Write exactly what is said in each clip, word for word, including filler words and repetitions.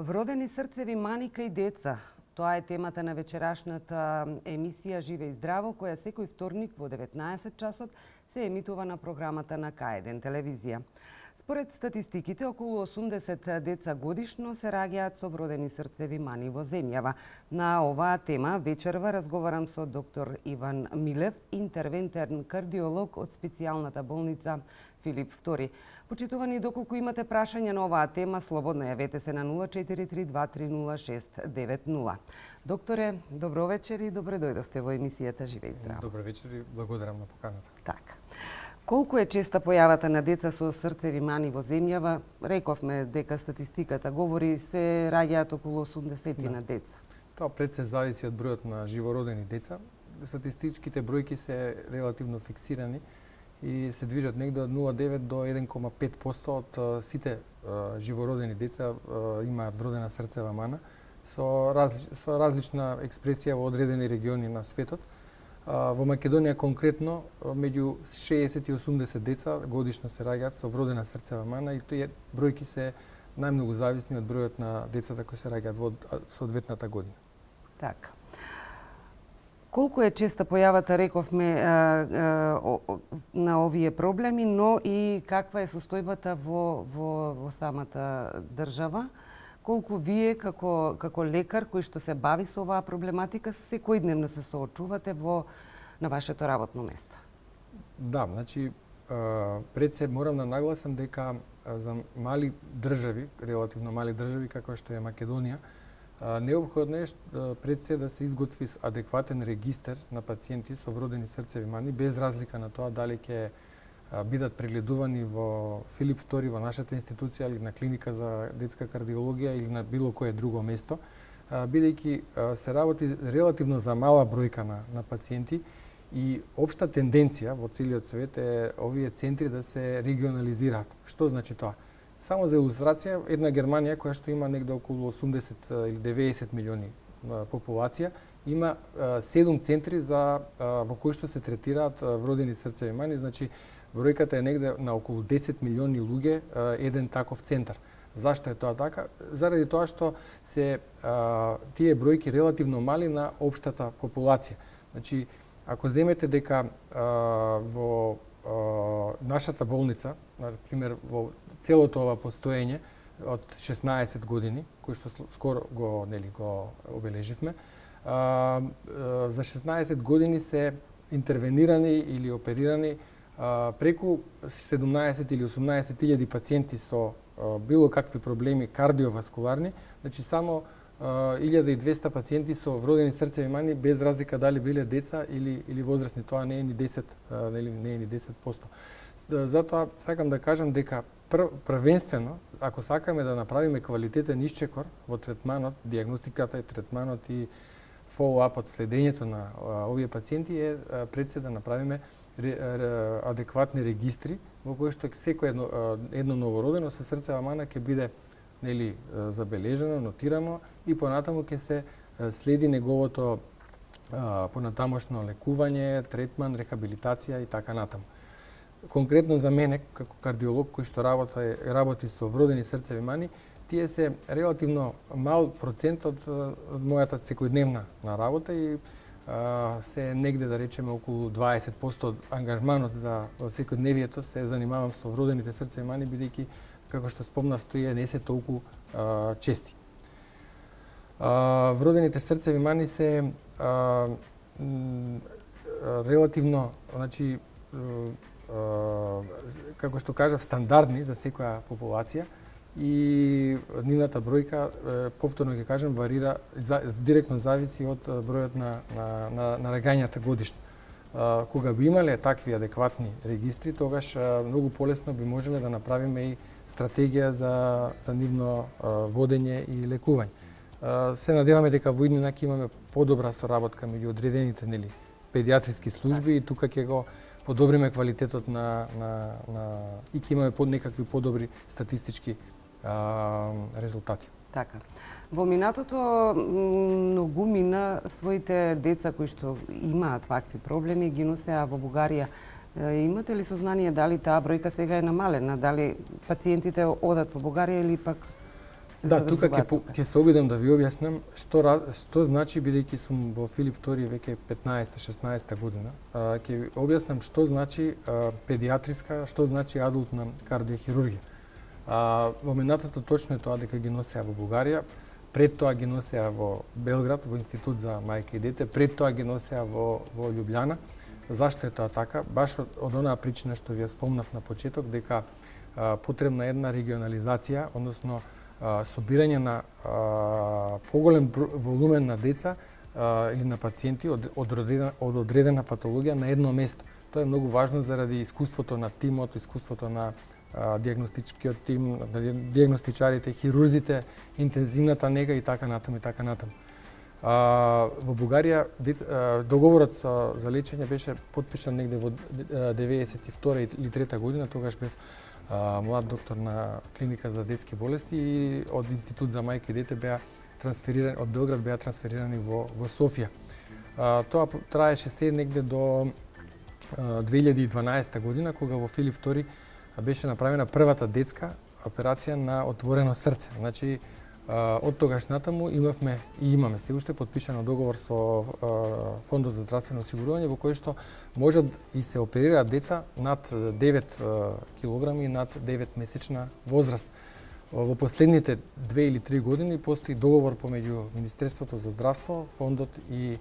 Вродени срцеви мани кај деца. Тоа е темата на вечерашната емисија Живе и здраво, која секој вторник во деветнаесет часот се емитува на програмата на К еден телевизија. Според статистиките, околу осумдесет деца годишно се раѓаат со вродени срцеви мани во земјава. На оваа тема вечерва разговарам со доктор Иван Милев, интервентерн кардиолог од специјалната болница Филип втори. Почитувани, доколку имате прашања на оваа тема, слободно јавете се на нула четири три два три нула шест девет нула. Докторе, добро вечер и добре дојдовте во емисијата Живе и здраво. Добро вечер и благодарам на поканата. Така. Колку е честа појавата на деца со срцеви мани во земјава? Рековме дека статистиката говори се раѓаат околу осумдесет да. на деца. Тоа пред се зависи од бројот на живородени деца. Статистичките бројки се релативно фиксирани и се движат негде од нула целу девет до еден целу пет проценти од сите живородени деца имаат вродена срцева мана со, различ, со различна експресија во одредени региони на светот. Во Македонија конкретно меѓу шеесет и осумдесет деца годишно се раѓаат со вродена срцева мана и тие бројки се најмногу зависни од бројот на децата кои се раѓаат во соодветната година. Така. Колку е честа појавата, рековме, на овие проблеми, но и каква е состојбата во, во, во самата држава? Колку вие, како, како лекар кој што се бави со оваа проблематика, секојдневно се соочувате во, на вашето работно место? Да, значи, пред се морам да нагласам дека за мали држави, релативно мали држави, како што е Македонија, необходно е пред се да се изготви адекватен регистар на пациенти со вродени срцеви мани, без разлика на тоа дали ќе бидат прегледувани во Филип втори, во нашата институција или на клиника за детска кардиологија или на било кое друго место, бидејќи се работи релативно за мала бројка на, на пациенти и општа тенденција во целиот свет е овие центри да се регионализираат. Што значи тоа? Само за илустрација, една Германија која што има негде околу осумдесет или деветдесет милиони популација, има седум центри за во кои што се третираат вродени срцеви мани, значи бројката е негде на околу десет милиони луѓе еден таков центар. Зашто е тоа така? Заради тоа што се а, тие бројки релативно мали на општата популација. Значи, ако земете дека а, во а, нашата болница, например, во целото ова постоење од шеснаесет години, кој што скоро го, нели, го обележивме, а, а, за шеснаесет години се интервенирани или оперирани а, преку седумнаесет или осумнаесет илјади пациенти со а, било какви проблеми кардиоваскуларни, значи само илјада и двесте пациенти со вродени срцеви мани, без разлика дали биле деца или или возрастни, тоа не е ни десет, нели, не е ни десет проценти. Затоа сакам да кажам дека првенствено, ако сакаме да направиме квалитетен исчекор во третманот, дијагностиката и третманот и фолоапот, следењето на овие пациенти е пред се да направиме адекватни регистри во кои што секој едно, едно новородено со срцева мана ќе биде, нели, забележено, нотирано и понатаму ќе се следи неговото понатамошно лекување, третман, рехабилитација и така натаму. Конкретно за мене, како кардиолог кој што работи, работи со вродени срцеви мани, тие се релативно мал процент од, од мојата секојдневна на работа и а, се негде, да речеме, околу дваесет проценти од ангажманот за секојдневието се занимавам со вродените срцеви мани, бидејќи, како што спомнав, тие не се толку а, чести. А, вродените срцеви мани се а, м, релативно, значи, како што кажав, стандардни за секоја популација и нивната бројка, повторно ќе кажам, варира, директно зависи од бројот на, на, на, на раѓањата годишно. Кога би имале такви адекватни регистри, тогаш многу полесно би можеле да направиме и стратегија за, за нивно водење и лекување. Се надеваме дека во иднина ќе имаме подобра соработка меѓу одредените, нели, педиатриски служби и тука ќе го подобриме квалитетот на, на, на и ќе имаме под некакви подобри статистички а, резултати. Така. Во минатото многумина своите деца кои што имаат вакви проблеми ги носеа во Бугарија. Имате ли сознание дали таа бројка сега е намалена? Дали пациентите одат во Бугарија или пак Да, тука ќе ќе се обидам да ви објаснам што што значи, бидејќи сум во Филип втори веќе петнаесета-шеснаесета година, ќе ви објаснам што значи педиатриска, што значи адултна кардиохирургија. Во минатото точно е тоа дека ги носеа во Бугарија, пред тоа ги носеа во Белград, во Институт за мајка и дете, пред тоа ги носеа во во Љубљана. Зашто е тоа така? Баш од, од онаа причина што ви ја спомнав на почеток, дека а, потребна една регионализација, односно а, собирање на а, поголем волумен на деца а, или на пациенти од, од, одредена, од одредена патологија на едно место. Тоа е многу важно заради искуството на тимот, искуството на а, диагностичкиот тим, диагностичарите, хирурзите, интензивната нега и така натаму и така натаму. А, во Бугарија дец, а, договорот со, за лечење беше потпишан негде во деветдесет и втора или трета година, тогаш бев а, млад доктор на клиника за детски болести и од Институт за мајка и дете беа трансферирани, од Белград беа трансферирани во, во Софија. А, тоа траеше се негде до а, две илјади и дванаесета година, кога во Филип втори беше направена првата детска операција на отворено срце. Значи, од тогаш натаму имавме и имаме се уште подпишано договор со Фондот за здравствено осигурување во кој што можат и се оперираат деца над девет килограми и над девет месечна возраст. Во последните две или три години постои договор помеѓу Министерството за здравство, фондот и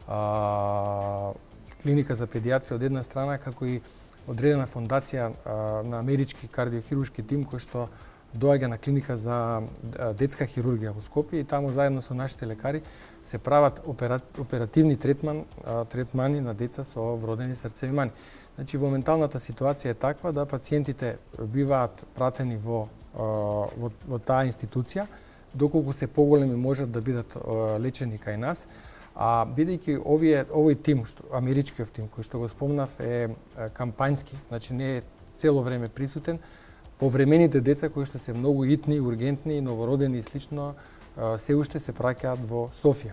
а, клиника за педиатрија од една страна, како и одредена фондација а, на амерички кардиохируршки тим кој што доаѓа на клиника за детска хирургија во Скопје и таму заедно со нашите лекари се прават оперативни третман, третмани на деца со вродени срцеви мани. Значи, во моменталната ситуација е таква да пациентите биваат пратени во, во, во таа институција, доколку се поголеми можат да бидат лечени кај нас, а бидејќи овие овој тим, што америчкиот тим кој што го спомнав е кампањски, значи не е цело време присутен, повремените деца кои што се многу итни, ургентни, новородени и слично, се уште се праќаат во Софија.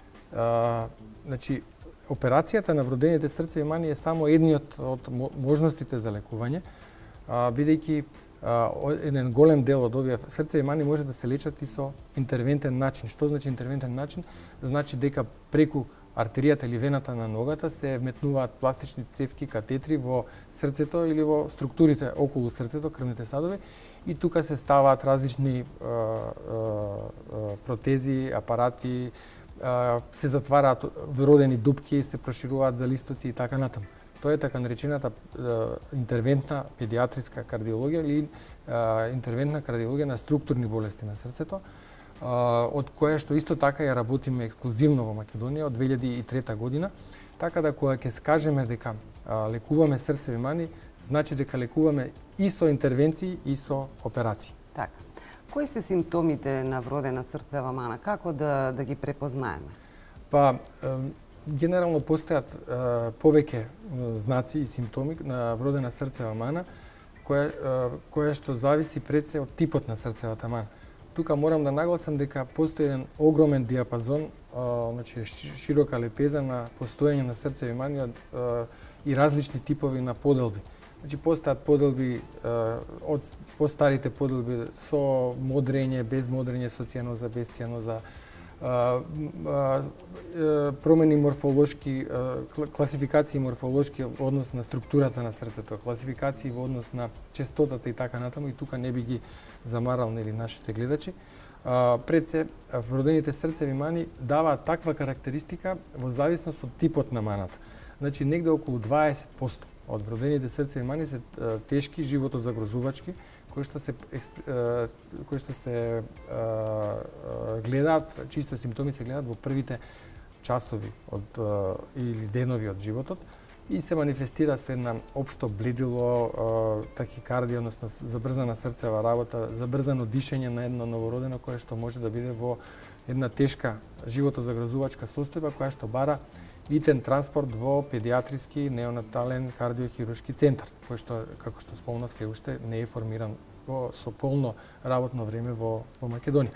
Значи, операцијата на вродените срцеви мани е само едниот од можностите за лекување, бидејќи еден голем дел од овие срцеви мани може да се лечат и со интервентен начин. Што значи интервентен начин? Значи дека преку артеријата или вената на ногата се вметнуваат пластични цевки, катетри во срцето или во структурите околу срцето, крвните садови, и тука се ставаат различни а, а, протези, апарати, а, се затвараат вродени дупки, се прошируваат залистоци и така натаму. Тоа е така наречената а, интервентна педиатриска кардиологија или а, интервентна кардиологија на структурни болести на срцето, од која што исто така ја работиме ексклузивно во Македонија од две илјади и трета година, така да кога ќе скажеме дека а, лекуваме срцеви мани, значи дека лекуваме и со интервенции и со операции. Така. Кои се симптомите на вродена срцева мана? Како да да ги препознаеме? Па генерално постојат повеќе знаци и симптоми на вродена срцева мана, која која што зависи пред се од типот на срцевата мана. Тука морам да нагласам дека постои еден огромен диапазон, а, значи широка лепеза на постоење на срцеви мани а, и различни типови на поделби. Значи постојат поделби а, од постарите поделби со модрење, без модрење, со цијаноза, без цијаноза, а, а, промени морфолошки, а, класификации морфолошки во однос на структурата на срцето, класификации во однос на честотата и така натаму, и тука не би ги замарал нели нашите гледачи. А, пред се, вродените срцеви мани даваат таква карактеристика во зависност од типот на маната. Значи негде околу дваесет проценти од вродените срцеви мани се а, тешки, животозагрозувачки, кои што се а, кои што се а, а, гледаат, чисто симптоми се гледаат во првите часови од а, или денови од животот и се манифестира со една општо бледило, тахикардија, односно забрзана срцева работа, забрзано дишење на едно новородено кое што може да биде во една тешка животозагрозувачка состојба која што бара итен транспорт во педиатриски неонатален кардиохируршки центар, кој што, како што спомнав, се уште не е формиран во, со полно работно време во, во Македонија.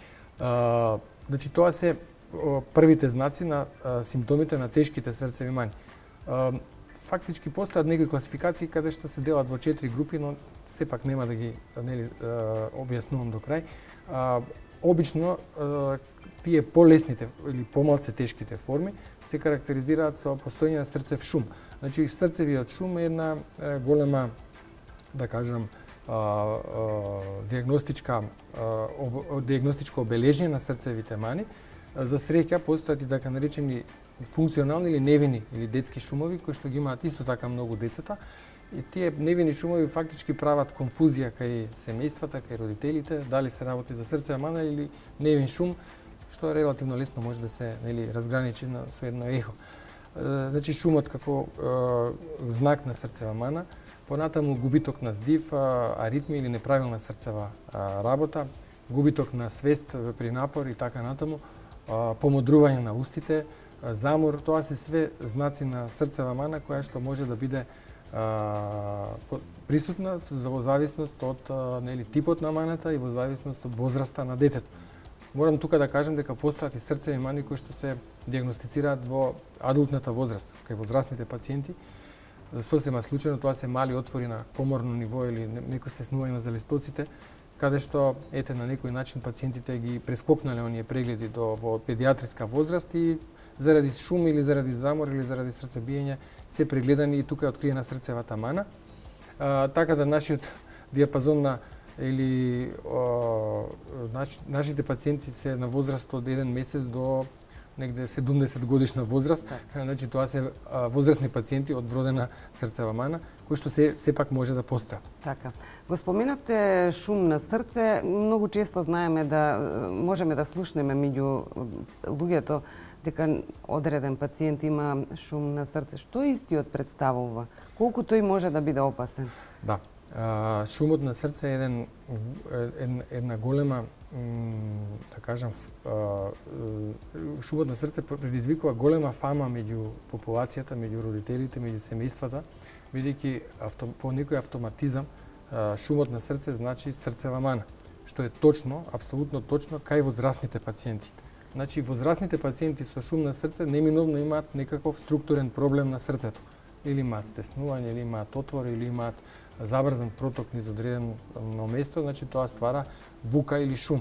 А, значи, тоа се првите знаци на а, симптомите на тешките срцеви мани. А, фактички постојат некои класификации каде што се делат во четири групи, но сепак нема да ги нели објаснувам до крај. А, обично тие полесните или помалце тешките форми се карактеризираат со постоење на срцев шум. Значи срцевиот шум е една голема, да кажам, диагностичка диагностичко обележение на срцевите мани. За среќа постојат и така наречени функционални или невини или детски шумови кои што ги имаат исто така многу децата. И тие невини шумови фактички прават конфузија кај семејствата, кај родителите, дали се работи за срцева мана или невин шум, што релативно лесно може да се, нели, разграничи на со едно ехо. Значи шумот како е, знак на срцева мана, понатаму губиток на здив, аритми или неправилна срцева работа, губиток на свест при напор и така натаму, помодрување на устите, замор, тоа се све знаци на срцева мана која што може да биде присутна во зависност од нели типот на маната и во зависност од возраста на детето. Морам тука да кажам дека постојат и срцеви мани кои што се диагностицираат во адултната возраст, кај возрастните пациенти. Сосема случајно тоа се мали отвори на коморно ниво или некој стеснување на залистоците, каде што ете на некој начин пациентите ги прескокнале оние прегледи до во педиатриска возраст и заради шум или заради замор или заради срцебиење се прегледани и тука е откриена срцевата мана. А, така да нашиот диапазон на или о, наш, нашите пациенти се на возраст од еден месец до негде седумдесет годишна возраст. Так. Значи тоа се а, возрастни пациенти од вродена срцева мана, кои што се сепак може да постојат. Така. Го споменавте шум на срце, многу често знаеме да можеме да слушнеме меѓу луѓето дека одреден пациент има шум на срце. Што истиот представува? Колку тој може да биде опасен? Да. А, шумот на срце е еден, една голема, да кажам, шумот на срце предизвикува голема фама меѓу популацијата, меѓу родителите, меѓу семејствата, бидејќи по некој автоматизам шумот на срце значи срцева мана, што е точно, апсолутно точно кај возрастните пациенти. Значи, возрастните пациенти со шум на срце неминовно имаат некаков структурен проблем на срцето. Или имаат стеснување, или имаат отвор, или имаат забрзан проток низ одредено место, значи тоа ствара бука или шум.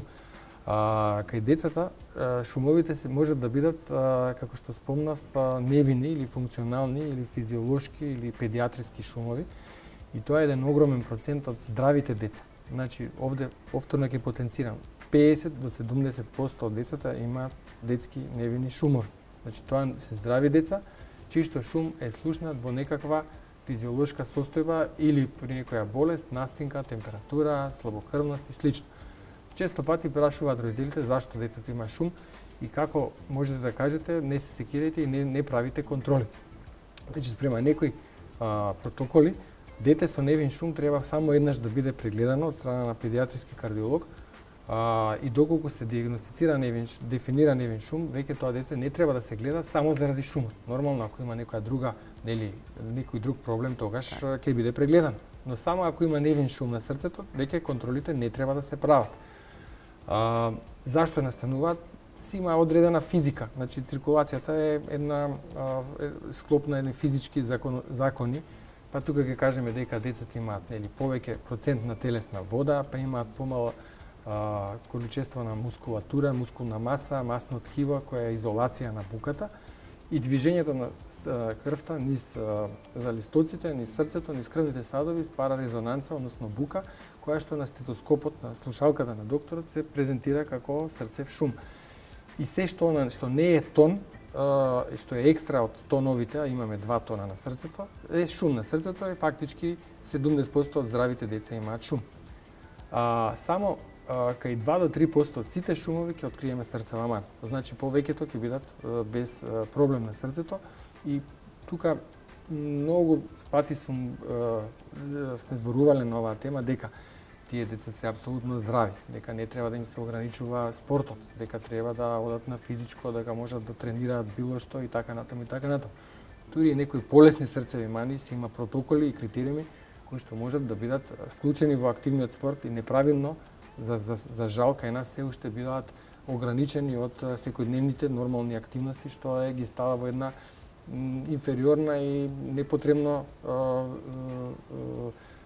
А, кај децата шумовите се можат да бидат, а, како што спомнав, невини или функционални или физиолошки или педиатриски шумови. И тоа е еден огромен процент од здравите деца. Значи, овде повторно ќе потенцирам. педесет до седумдесет проценти од децата имаат детски невини шумови. Значи, тоа се здрави деца, чиј шум е слушнат во некаква физиолошка состојба или при некоја болест, настинка, температура, слабокрвност и слично. Често пати прашуваат родителите зашто детето има шум и како можете да кажете не се секирате и не, не правите контроли. Значи, спрема некои а, протоколи, дете со невин шум треба само еднаш да биде прегледано од страна на педиатриски кардиолог. А, и доколку се диагностицира невин, дефинира невин шум, веќе тоа дете не треба да се гледа само заради шумот. Нормално, ако има некоја друга, нели, некој друг проблем, тогаш ќе биде прегледан. Но само ако има невин шум на срцето, веќе контролите не треба да се прават. А, зашто настануваат? Си има одредена физика. Значи, циркулацијата е една а, склоп на едни физички закон, закони. Па тука ќе кажеме дека децата имаат нели повеќе процент на телесна вода, па имаат помало а, количество на мускулатура, мускулна маса, масно ткиво која е изолација на буката и движењето на а, крвта низ а, залистоците, низ срцето, низ крвните садови ствара резонанца, односно бука, која што на стетоскопот на слушалката на докторот се презентира како срцев шум. И се што, што не е тон, и што е екстра од тоновите, а имаме два тона на срцето, е шум на срцето и фактички седумдесет проценти од здравите деца имаат шум. А, само а, кај два до три проценти од сите шумови ќе откриеме срцева мана. Значи повеќето ќе бидат а, без а, проблем на срцето и тука многу пати сум а, сме зборувале на оваа тема дека тие деца се апсолутно здрави, дека не треба да им се ограничува спортот, дека треба да одат на физичко, дека можат да тренираат било што и така натаму и така натаму. Дури и некои полесни срцеви мани си има протоколи и критериуми кои што можат да бидат вклучени во активниот спорт и неправилно за, за, за жал кај нас се уште бидат ограничени од секојдневните нормални активности што е ги става во една инфериорна и непотребно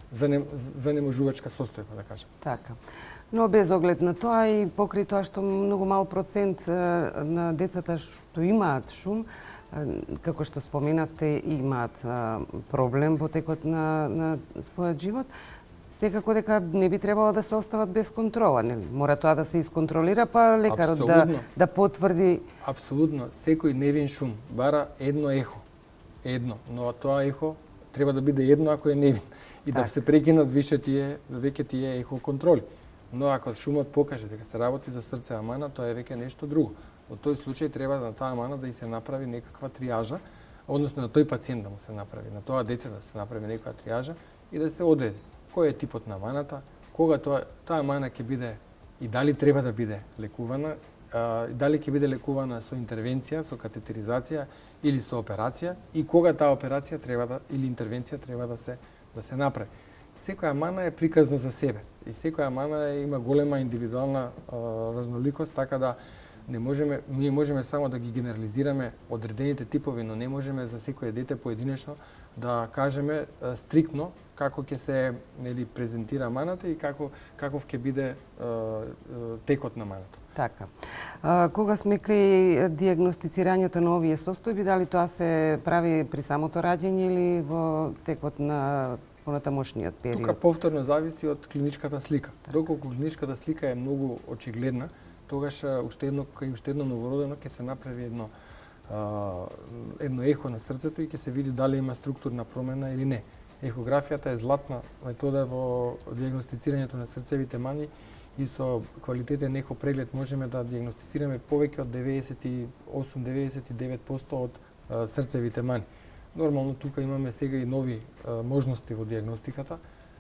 занеможувачка состојба, да кажем. Така. Но без оглед на тоа и покрај тоа што многу мал процент на децата што имаат шум, како што споменавте, имаат проблем во текот на, на својот живот, секако дека не би требало да се остават без контрола, нели? Мора тоа да се исконтролира, па лекарот да, да потврди. Апсолутно. Секој невин шум бара едно ехо. Едно. Но тоа ехо треба да биде едно ако е невин. И да се прекинат више тие, веќе тие ехо контроли. Но ако шумот покаже дека се работи за срцева мана, тоа е веќе нешто друго. Во тој случај треба на таа мана да и се направи некаква триажа, односно на тој пациент да му се направи, на тоа дете да се направи некоја триажа и да се одреди кој е типот на маната, кога тоа таа мана ќе биде и дали треба да биде лекувана, а, дали ќе биде лекувана со интервенција, со катетеризација или со операција и кога таа операција треба да или интервенција треба да се да се направи. Секоја мана е приказна за себе и секоја мана има голема индивидуална а, разноликост, така да не можеме, ние можеме само да ги генерализираме одредените типови, но не можеме за секое дете поединечно да кажеме а, стриктно како ќе се нели презентира маната и како каков ќе биде а, а, текот на маната. Така. А, кога сме кај диагностицирањето на овие состојби, дали тоа се прави при самото раѓање или во текот на понатамошниот период? Тука повторно зависи од клиничката слика. Так. Доколку клиничката слика е многу очигледна, тогаш уште едно кај уште едно новородено ќе се направи едно а, едно ехо на срцето и ќе се види дали има структурна промена или не. Ехографијата е златна метода во диагностицирањето на срцевите мани и со квалитетен ехо преглед можеме да диагностицираме повеќе од деветдесет и осум до деветдесет и девет проценти од а, срцевите мани. Нормално тука имаме сега и нови а, можности во диагностиката.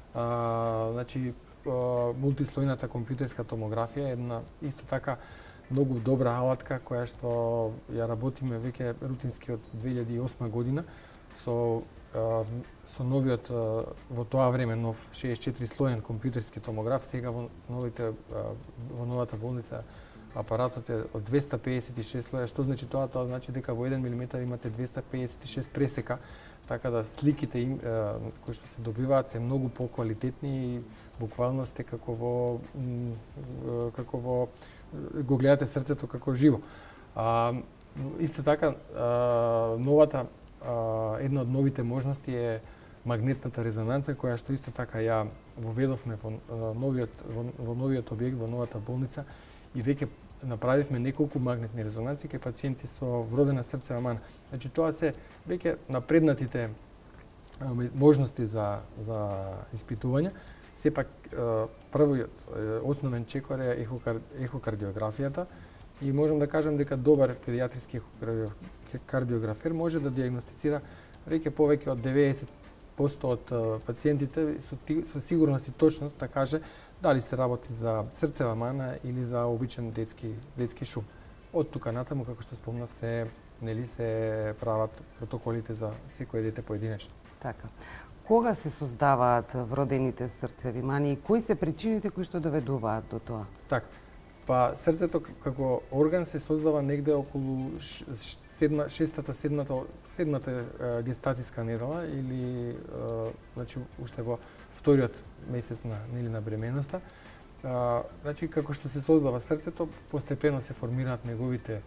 А, значи а, мултислојната компјутерска томографија е една исто така многу добра алатка која што ја работиме веќе рутински од две илјади и осма година со а, со новиот а, во тоа време нов шеесет и четири слоен компјутерски томограф. Сега во новите а, во новата болница апаратот е од двесте пеесет и шест слоја. Што значи тоа? Тоа значи дека во еден милиметар имате двесте пеесет и шест пресека, така да сликите им, е, кои што се добиваат се многу поквалитетни и буквално сте како во како во го гледате срцето како живо. А, исто така а, новата а, една од новите можности е магнетната резонанца, која што исто така ја воведовме во новиот во, во новиот објект, во новата болница, и веќе направивме неколку магнетни резонанции кај пациенти со вродена срцева мана. Значи тоа се веќе напреднатите можности за за испитување. Сепак првиот основен чекор е ехокардиографијата и можам да кажам дека добар педијатриски ехокардиографер може да диагностицира веќе повеќе од деветдесет проценти од пациентите со, со сигурност и точност да каже дали се работи за срцева мана или за обичен детски детски шум. Од тука натаму, како што спомнав, се нели се прават протоколите за секое дете поединечно. Така. Кога се создаваат вродените срцеви мани и кои се причините кои што доведуваат до тоа? Така. Па срцето како орган се создава негде околу седма, шестата, седмата, седмата гестацијска недела или значи уште во вториот месец на нели на бременоста. А, значи како што се создава срцето, постепено се формираат неговите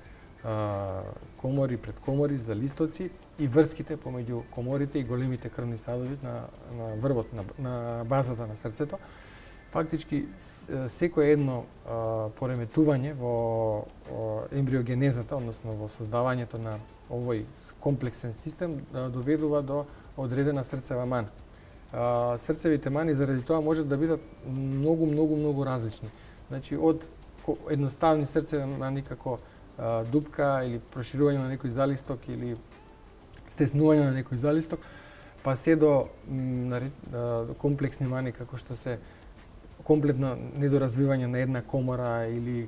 а, комори, предкомори за листоци и врските помеѓу коморите и големите крвни садови на, на врвот, на, на базата на срцето. Фактички, секое едно а, пореметување во а, ембриогенезата, односно во создавањето на овој комплексен систем, да доведува до одредена срцева мана. А, срцевите мани заради тоа можат да бидат многу, многу, многу различни. Значи, од едноставни срцеви мани како а, дупка или проширување на некој залисток или стеснување на некој залисток, па се до м, комплексни мани како што се комплетно недоразвивање на една комора или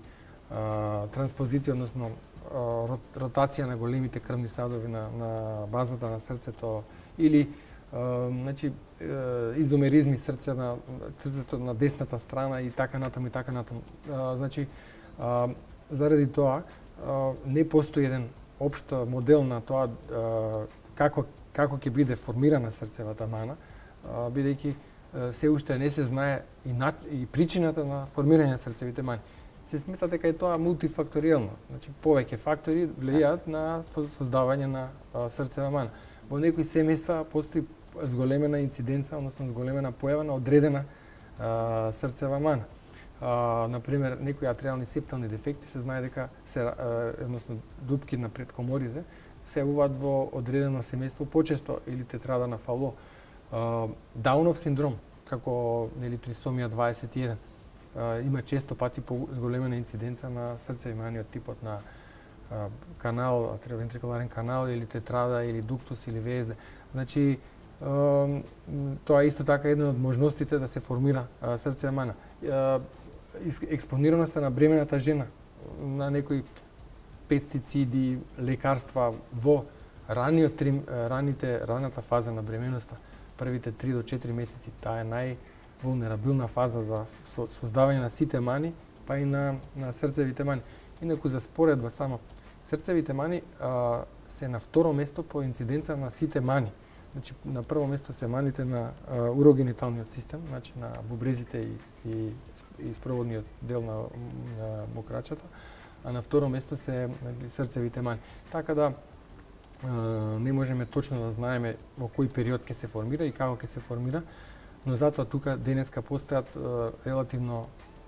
а, транспозиција, односно а, ротација на големите крвни садови на, на базата на срцето или а, значи, изомеризми срце на срцето на десната страна и така натаму и така натаму. А, значи, а, заради тоа а, не постои еден општ модел на тоа а, како како ќе биде формирана срцевата мана, а, бидејќи се уште не се знае и, на, и причината на формирање на срцевите мани. Се смета дека е тоа мултифакторијално. Значи, повеќе фактори влијаат на создавање на а, срцева мана. Во некои семејства постои зголемена инциденца, односно зголемена појава на одредена а, срцева мана. А, например, некои атриални септални дефекти се знае дека се, а, односно дупки на предкоморите се јавуваат во одредено семејство почесто или тетрада на Фало. А, Даунов синдром, како нели трисомија дваесет и еден, а, има често пати зголемена инциденца на срцеви мани од типот на а, канал, атриовентрикуларен канал или тетрада или дуктус или везде. Значи, а, тоа е исто така една од можностите да се формира а, срцева мана. А, експонираноста на бремената жена на некои пестициди, лекарства во раниот раните раната фаза на бременоста, првите три до четири месеци, таа е највулнерабилна фаза за создавање на сите мани, па и на, на срцевите мани. Инаку за споредба само, срцевите мани а, се на второ место по инциденца на сите мани. Значи, на прво место се маните на а, урогениталниот систем, значи на бубрезите и, и, и спроводниот дел на, на мокрачата, а на второ место се нали, срцевите мани. Така да а, не можеме точно да знаеме во кој период ќе се формира и како ќе се формира, но затоа тука денеска постојат а, релативно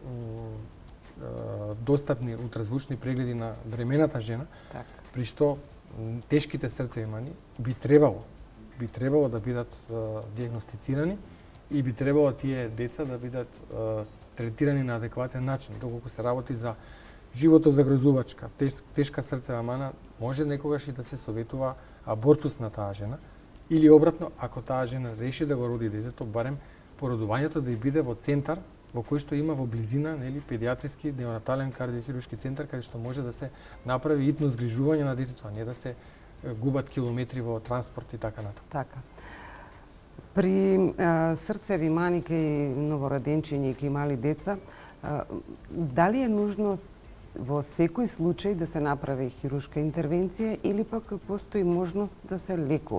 а, достапни ултразвучни прегледи на бремената жена, так. При што тешките срцеви мани би требало би требало да бидат а, диагностицирани и би требало тие деца да бидат а, третирани на адекватен начин. Доколку се работи за животозагрозувачка, теш, тешка срцева мана, може некогаш и да се советува абортус на таа жена, или обратно, ако таа жена реши да го роди детето, барем породувањето да и биде во центар во кој што има во близина, нели, педиатриски неонатален кардиохируршки центар каде што може да се направи итно згрижување на детето, а не да се губат километри во транспорт и така натаму. Така. При а, срцеви мани кај новороденчиња и кај мали деца, а, дали е нужно во секој случај да се направи хируршка интервенција или пак постои можност да се лекува?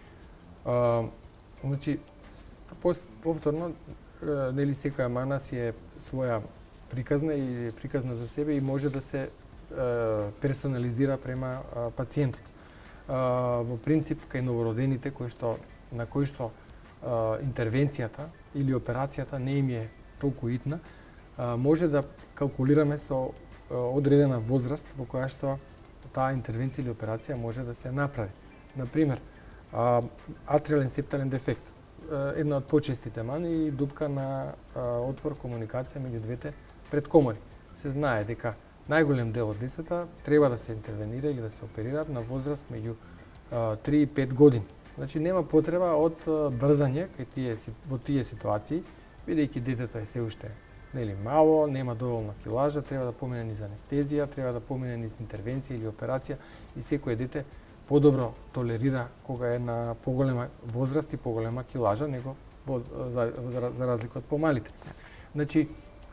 А, значи, повторно, нели секоја мана си е своја приказна и приказна за себе и може да се а, персонализира према а, пациентот. Uh, во принцип кај новородените кои што на кои што uh, интервенцијата или операцијата не им е толку итна, uh, може да калкулираме со uh, одредена возраст во која што таа интервенција или операција може да се направи. Например, uh, атриален септален дефект, uh, една од почестите мани и дупка на uh, отвор комуникација меѓу двете предкомори. Се знае дека најголем дел од децата треба да се интервенира или да се оперираат на возраст меѓу три и пет години. Значи нема потреба од брзање кај тие во тие ситуации, бидејќи детето е се уште нели мало, нема доволно килажа, треба да помине низ анестезија, треба да помине низ интервенција или операција и секое дете подобро толерира кога е на поголема возраст и поголема килажа него во, за, за, за разлика од помалите. Значи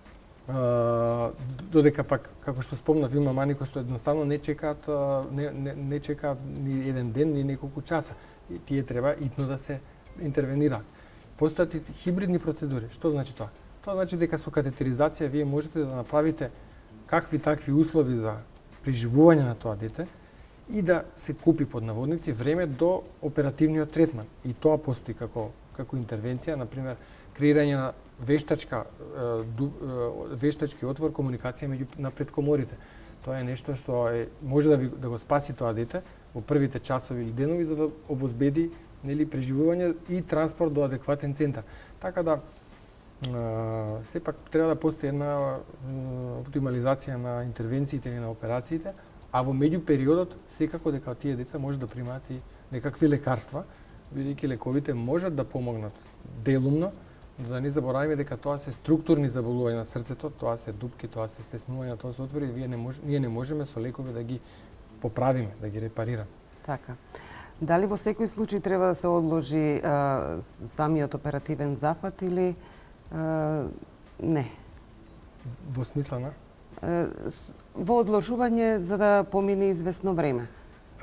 Uh, додека пак, како што спомнав, има мани кои што едноставно не чекаат uh, не, не, не чекаат ни еден ден, ни неколку часа. И тие треба итно да се интервенираат. Постојат и хибридни процедури. Што значи тоа? Тоа значи дека со катетеризација вие можете да направите какви такви услови за преживување на тоа дете и да се купи под наводници време до оперативниот третман. И тоа постои како како интервенција, на пример, креирање на вештачка вештачки отвор комуникација меѓу на предкоморите. Тоа е нешто што е може да ви да го спаси тоа дете во првите часови или денови за да обезбеди нели преживување и транспорт до адекватен центар. Така да а, сепак треба да постои една оптимализација на интервенциите или на операциите, а во меѓу периодот секако дека тие деца може да примаат и некакви лекарства, бидејќи лековите можат да помогнат делумно, да не забораваме дека тоа се структурни заболувања на срцето, тоа се дупки, тоа се стеснувања, тоа се отвори, вие не мож, ние не можеме со лекови да ги поправиме, да ги репарираме. Така. Дали во секој случај треба да се одложи а, самиот оперативен зафат или а, не? Во смисла на? А, во одложување за да помине известно време.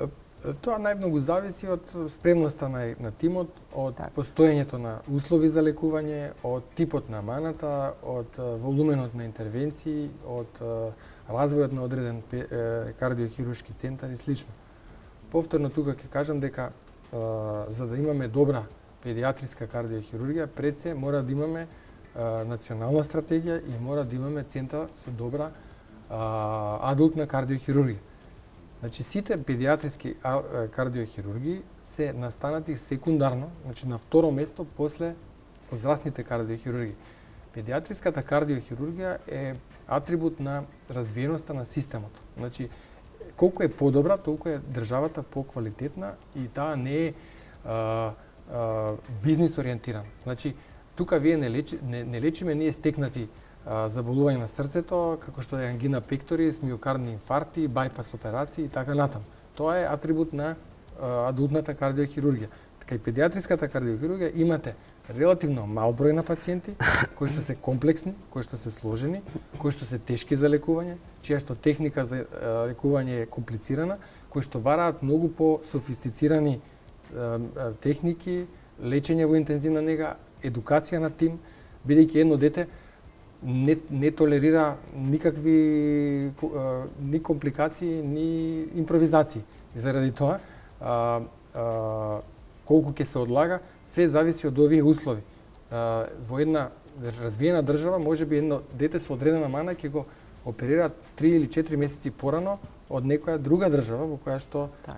Тоа најмногу зависи од спремноста на, на тимот, од так. постоењето на услови за лекување, од типот на маната, од волуменот на интервенции, од развојот на одреден кардиохируршки центар и слично. Повторно тука ќе кажам дека за да имаме добра педиатриска кардиохирургија, пред се мора да имаме национална стратегија и мора да имаме центар со добра адултна кардиохирургија. Значи, сите педиатриски кардиохирурги се настанати секундарно, значи на второ место после возрастните кардиохирурги. Педиатриската кардиохирургија е атрибут на развиеноста на системот. Значи, колку е подобра, толку е државата поквалитетна и таа не е а, а, бизнис ориентирана. Значи, тука вие не, лечи, не, не лечиме ние стекнати заболување на срцето, како што е ангина пекторис, миокардни инфаркти, байпас операции и така натаму. Тоа е атрибут на а, адултната кардиохирургија. Така и педиатриската кардиохирургија имате релативно мал број на пациенти, кои што се комплексни, кои што се сложени, кои што се тешки за лекување, чија што техника за а, лекување е комплицирана, кои што бараат многу по-софистицирани а, а, техники, лечење во интензивна нега, едукација на тим, бидејќи едно дете Не, не толерира никакви ни компликации, ни импровизации. И заради тоа, а, а, колку ќе се одлага, се зависи од овие услови. А, во една развиена држава, може би едно дете со одредена мана ќе го оперираат три или четири месеци порано од некоја друга држава во која што а,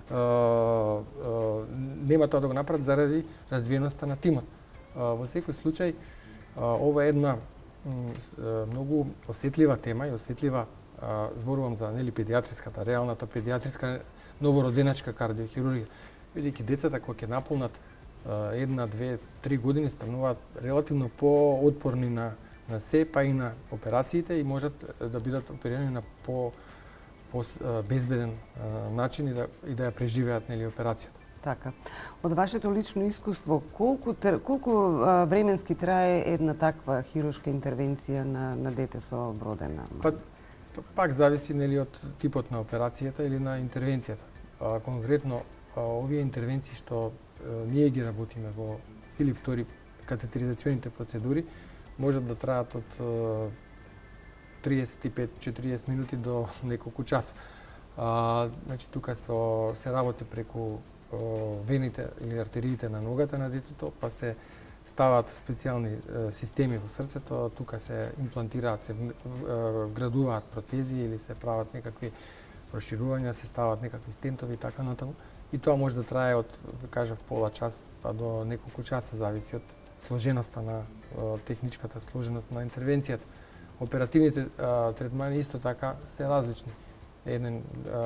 а, нема тоа да го направат заради развиеноста на тимот. А, во секој случај, а, ова е една многу осетлива тема и осетлива, а, зборувам за нели педиатриската, реалната педиатриска новороденачка кардиохирургија. Бидејќи децата кои ќе наполнат а, една, две, три години стануваат релативно поотпорни на на се, па и на операциите и можат да бидат оперирани на по, по а, безбеден а, начин и да и да ја преживеат нели операцијата. Така. Од вашето лично искуство, колку колку а, временски трае една таква хируршка интервенција на на дете со вродена мана? Па, пак зависи нели од типот на операцијата или на интервенцијата. А, конкретно а, овие интервенции што а, ние ги работиме во Филип втори катетеризационите процедури можат да траат од а, триесет и пет до четириесет минути до неколку часа. А, значи тука со се работи преку вените или артериите на ногата на детето, па се стават специјални е, системи во срцето, тука се имплантираат, се вградуваат протези или се прават некакви проширувања, се стават некакви стентови и така натаму. И тоа може да трае од, кажав, пола час па до неколку часа, зависи од сложеноста на е, техничката сложеност на интервенцијата. Оперативните е, третмани исто така се различни. Еден,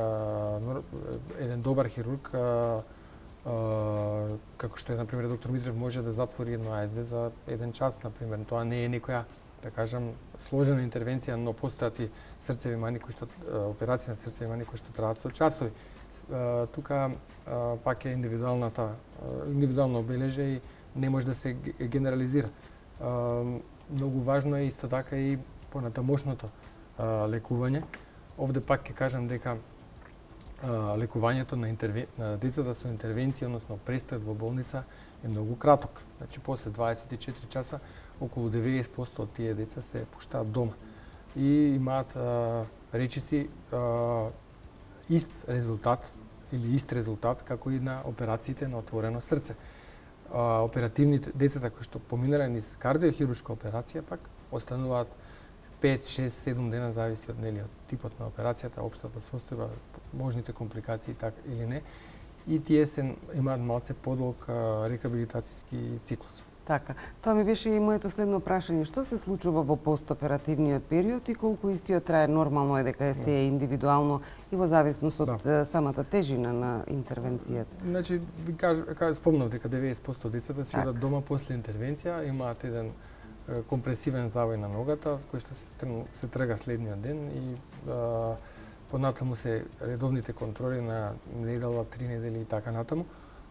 а, еден добар хирург, а, а, како што е, например, доктор Митрев, може да затвори едно А С Д за еден час, например. Тоа не е некоја, да кажам, сложена интервенција, но постојат и срцеви мани, кои што, операции на срцеви мани, кои што траат со часови. А, тука а, пак е индивидуалната, индивидуално обележje и не може да се генерализира. А, многу важно е исто така и понатамошното а, лекување. Овде пак ќе кажам дека а, лекувањето на, интервен... на децата со интервенција, односно престојот во болница, е многу краток. Значи, после дваесет и четири часа, околу деветдесет проценти од тие деца се пуштаат дома. И имаат, а, речиси, а, ист резултат, или ист резултат, како и на операциите на отворено срце. А, оперативните децата кои што поминале низ кардиохируршка операција, пак, остануваат пет, шест, седум дена, зависи од нели од типот на операцијата, општата состојба, можните компликации така или не. И тие се имаат малце подолг рехабилитацијски циклус. Така. Тоа ми беше и моето следно прашање. Што се случува во постоперативниот период и колку истиот трае? Нормално е дека се е индивидуално и во зависност од да. самата тежина на интервенцијата. Значи, ви кажа, спомнав дека деветдесет проценти од децата се одат дома после интервенција, имаат еден компресивен завој на ногата, кој што се, се трга следниот ден и а, понатаму се редовните контроли на недела, три недели и така натаму.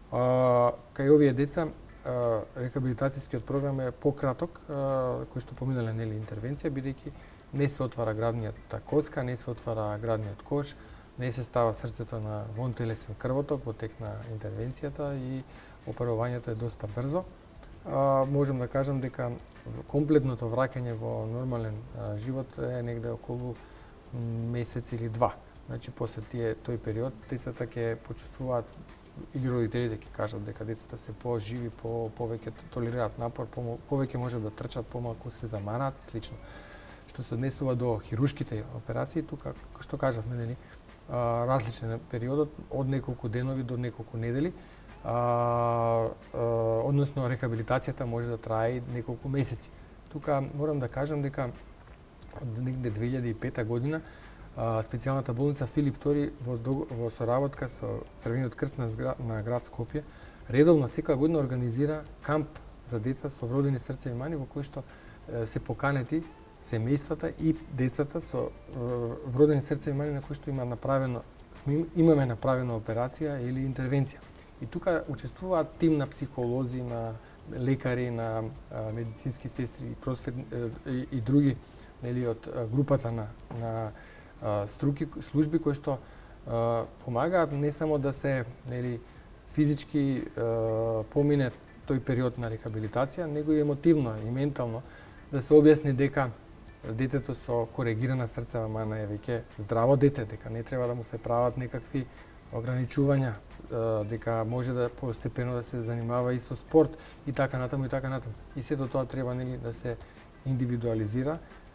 А, кај овие деца а, рехабилитацијскиот програм е пократок, а, кој што поминале нели интервенција, бидејќи не се отвара градниот коска, не се отвара градниот кош, не се става срцето на вонтелесен крвоток во тек на интервенцијата и оперувањето е доста брзо. А, можем да кажем дека комплетното враќање во нормален а, живот е негде околу месец или два. Значи, после тие тој период, децата ќе почувствуваат, или родителите ќе кажат дека децата се поживи, по повеќе толерираат напор, по, повеќе може да трчат, помалку се замараат и слично. Што се однесува до хируршките операции, тука, што кажавме, нели, различен е периодот од неколку денови до неколку недели. А, а, односно рехабилитацијата може да трае и неколку месеци. Тука морам да кажам дека од негде две илјади и пета година а, специјалната болница Филип Втори во, во соработка со Црвениот крст на, на град Скопје редовно секоја година организира камп за деца со вродени срцеви мани во кој што е, се поканети семејствата и децата со вродени срцеви мани на кои што има направено имаме направена операција или интервенција. И тука учествуваат тим на психолози, на лекари, на а, медицински сестри и просвет и, и други, нели, од групата на на а, струки служби кои што а, помагаат не само да се, нели, физички а, помине тој период на рехабилитација, него и емотивно и ментално да се објасни дека детето со коригирана срцева мана е веќе здраво дете, дека не треба да му се прават некакви ограничувања, дека може да постепено да се занимава и со спорт и така натаму и така натаму. И сето тоа треба, нели, да се индивидуализира.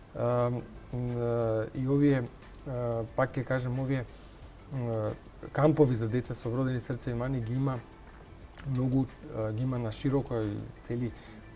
И овие, пак ќе кажем, овие кампови за деца со вродени срцеви мани ги има многу, ги има на широко и цели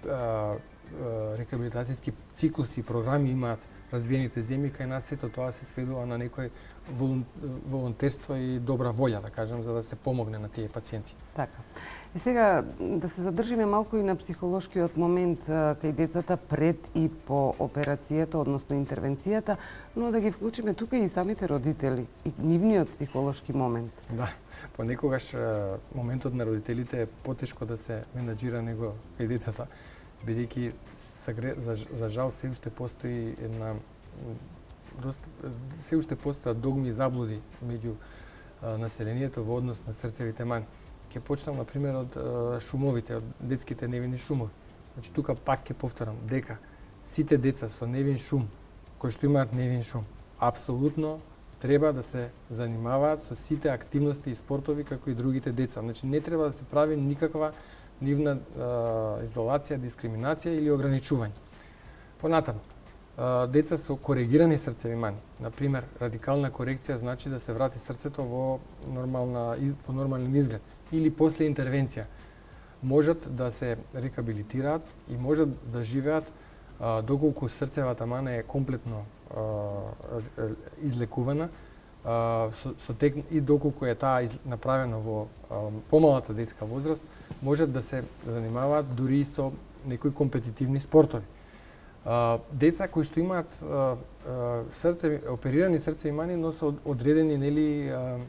рехабилитацијски циклуси и програми имаат развиените земји, кај нас сето тоа се сведува на некој волонтерство и добра волја, да кажем, за да се помогне на тие пациенти. Така. И сега да се задржиме малку и на психолошкиот момент кај децата пред и по операцијата, односно интервенцијата, но да ги вклучиме тука и самите родители и нивниот психолошки момент. Да, понекогаш моментот на родителите е потешко да се менаџира него кај децата, бидејќи за, за жал се уште постои една доста, се уште постојат догми и заблуди меѓу а, населението во однос на срцевите мани. Ќе почнам на пример од а, шумовите, од детските невини шумови. Значи тука пак ќе повторам дека сите деца со невин шум, кои што имаат невин шум, апсолутно треба да се занимаваат со сите активности и спортови како и другите деца. Значи не треба да се прави никаква нивна а, изолација, дискриминација или ограничување. Понатаму, деца со коригирани срцеви мани, на пример, радикална корекција значи да се врати срцето во нормална во нормален изглед или после интервенција, можат да се рехабилитираат и можат да живеат а, доколку срцевата мана е комплетно а, излекувана, а, со, со тек, и доколку е таа из, направено во а, помалата детска возраст, можат да се занимаваат дури и со некои компетитивни спортови. Uh, деца кои што имаат uh, uh, срце, оперирани срцеви мани, но се одредени, нели, uh,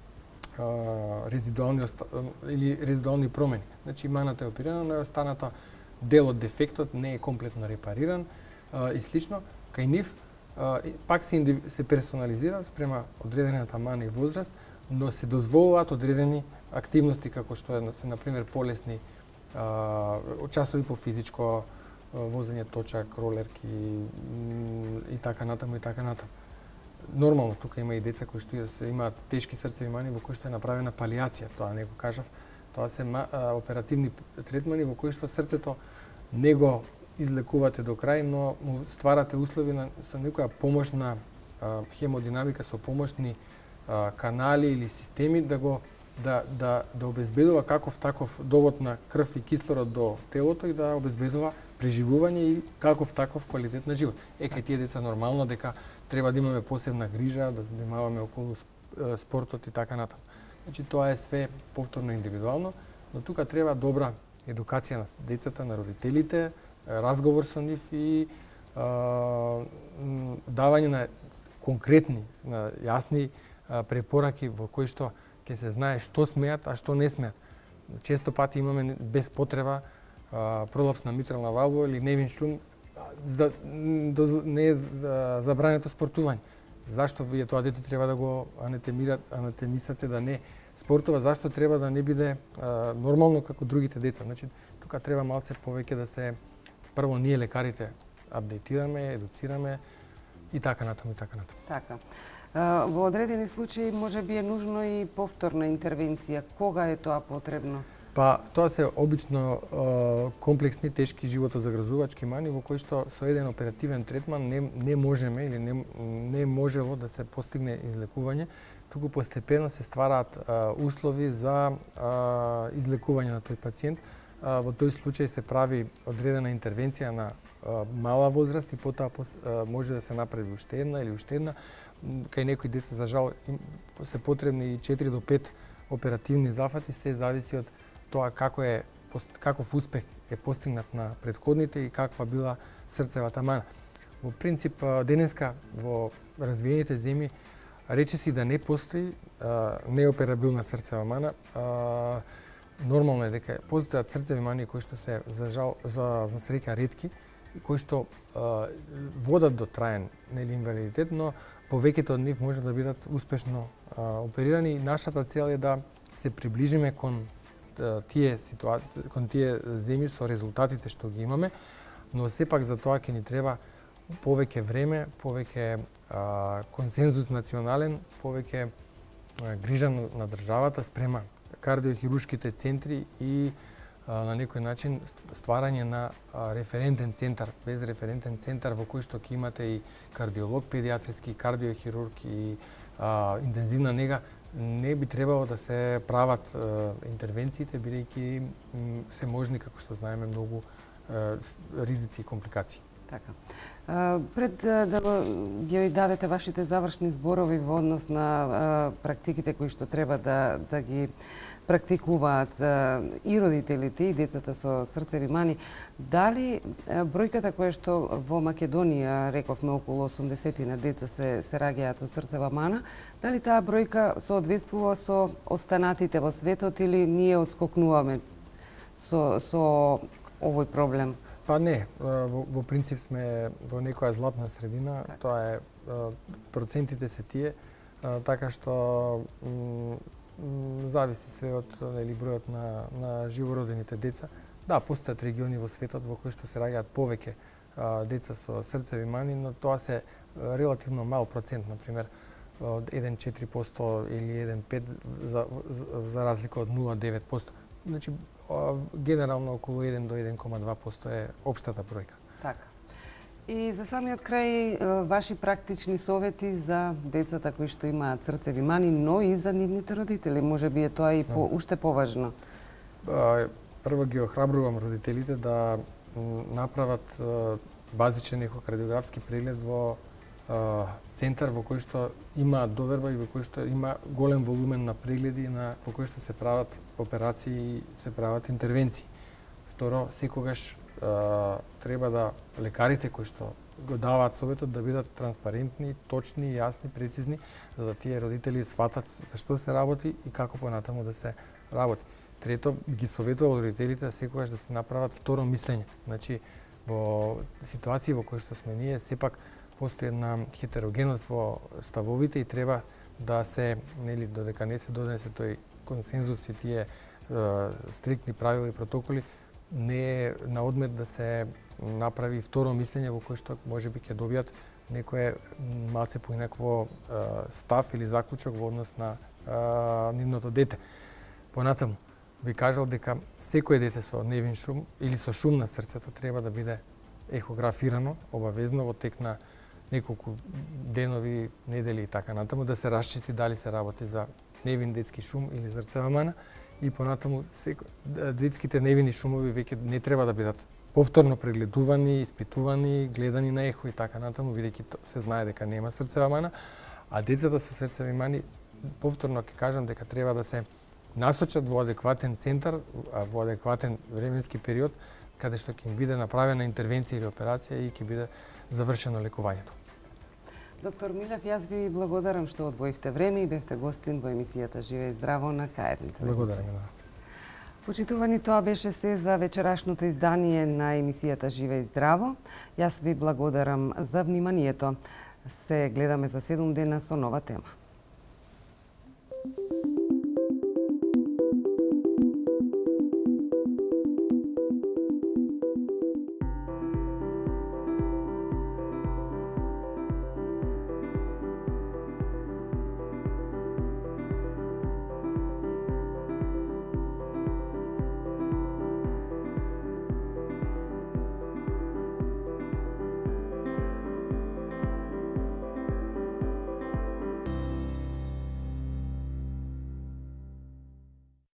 uh, резидуални или резидуални промени. Значи маната е оперирана, но е останата дел од дефектот не е комплетно репариран uh, и слично. Кај нив uh, пак се, се персонализира спрема одредената мана и возраст, но се дозволуваат одредени активности како што е, се, например, полесни uh, часови по физичко возење точак, ролерки и така натаму и така натаму. Нормално тука има и деца кои што имаат тешки срцеви мани во кои што е направена палиација, тоа не го кажав, тоа се оперативни третмани во кои што срцето не го излекувате до крај, но му стварате услови на, со некоја помошна а, хемодинамика, со помошни а, канали или системи да го да да да обезбедува каков таков довод на крв и кислород до телото и да обезбедува преживување и каков таков квалитет на живот. Е, кај тие деца нормално дека треба да имаме посебна грижа, да занимаваме околу спортот и така натаму. Значи тоа е све повторно индивидуално, но тука треба добра едукација на децата, на родителите, разговор со нив и а, давање на конкретни, на јасни а, препораки во кои што ќе се знае што смеат, а што не смеат. Често пати имаме без потреба пролапс на митрална валва или невин шум, за, не е забрането спортување. зашто вие тоа дете треба да го анатемират, анатемисате да не спортува, зашто треба да не биде а, нормално како другите деца. Значи, тука треба малце повеќе да се прво ние лекарите апдейтираме, едуцираме и така натаму и така натаму. Така. А, во одредени случаи може би е нужно и повторна интервенција. Кога е тоа потребно? Па, тоа се обично е, комплексни, тешки животозагрозувачки мани во кои што со еден оперативен третман не, не можеме или не, не можело да се постигне излекување, туку постепено се ствараат е, услови за е, излекување на тој пациент. Е, во тој случај се прави одредена интервенција на е, мала возраст и потоа е, може да се направи уште една или уште една. Кај некои деца, за жал, се потребни и четири до пет оперативни зафати, се зависи од тоа како е каков успех е постигнат на претходните и каква била срцевата мана. Во принцип, денеска во развиените земји речиси да не постои а, неоперабилна срцева мана. А, нормално е дека постојат срцеви мани кои што се за жал за за среќа ретки и кои што а, водат до траен нели инвалидитет, но повеќето од нив може да бидат успешно а, оперирани и нашата цел е да се приближиме кон тие ситуации, кон тие земји со резултатите што ги имаме, но сепак за тоа ќе ни треба повеќе време, повеќе а, консензус национален, повеќе а, грижа на, на државата спрема кардиохируршките центри и а, на некој начин стварање на а, референтен центар, без референтен центар во кој што ќе имате и кардиолог педиатриски, кардиохирург и а, интензивна нега. Не би требало да се прават е, интервенциите, бидејќи се можни, како што знаеме, многу е, ризици и компликации. Така. А, пред да ги дадете вашите завршни зборови во однос на а, практиките кои што треба да, да ги практикуваат а, и родителите и децата со срцеви мани, дали а, бројката која што во Македонија, рековме околу осумдесет на деца се, се раѓаат со срцева мана, дали таа бројка соодветствува со останатите во светот или ние отскокнуваме со, со овој проблем? Па не, во, во принцип сме во некоја златна средина, так. Тоа е, процентите се тие, така што зависи се од нели бројот на на живородените деца. Да, постојат региони во светот во кои што се раѓаат повеќе а, деца со срцеви мани, но тоа се релативно мал процент, на пример од еден целу четири проценти или еден целу пет проценти за, за, за разлика од нула целу девет проценти. Значи генерално околу еден до еден целу два проценти е општата бројка. Така. И за самиот крај, ваши практични совети за децата кои што имаат срцеви мани, но и за нивните родители. Може би е тоа и по, уште поважно. Прво ги охрабрувам родителите да направат базичен ехокардиографски преглед во центар во кој што има доверба и во кој што има голем волумен на прегледи, на во кој што се прават операции и се прават интервенции. Второ, секогаш а, треба да лекарите кои што го даваат советот да бидат транспарентни, точни, јасни, прецизни, за да тие родители сватат за што се работи и како понатаму да се работи. Трето, ги советувал родителите секогаш да се направат второ мислење. Значи, во ситуации во кои што сме ние, сепак постои една хетерогеност во ставовите и треба да се, нели, додека не се донесе тој консензус и тие е, стриктни правила и протоколи, не е на одмет да се направи второ мислење во кој што можеби ќе добијат некое малце поинакво став или заклучок во однос на е, нивното дете. Понатаму, би кажал дека секој дете со невин шум или со шум на срцето треба да биде ехографирано обавезно во тек на неколку денови, недели и така натаму, да се расчисти дали се работи за невин детски шум или срцева мана и понатаму секо... детските невини шумови веќе не треба да бидат повторно прегледувани, испитувани, гледани на ехо и така натаму, бидејќи се знае дека нема срцева мана, а децата со срцеви мани повторно ќе кажам дека треба да се насочат во адекватен центар, во адекватен временски период, каде што ќе им биде направена интервенција или операција и ќе биде завршено лекувањето. Доктор Милев, јас ви благодарам што одвоивте време и бевте гостин во емисијата Живе и здраво на К еден. Благодарам и на вас. Почитувани, тоа беше се за вечерашното издание на емисијата Живе и здраво. Јас ви благодарам за вниманието. се гледаме за седум дена со нова тема.